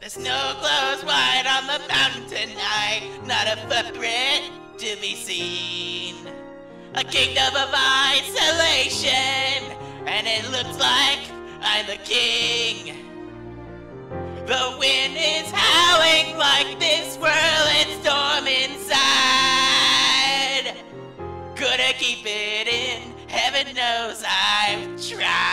The snow glows white on the mountain tonight, not a footprint to be seen. A kingdom of isolation, and it looks like I'm the king. The wind is howling like this whirling storm inside. Couldn't keep it in, heaven knows I've tried.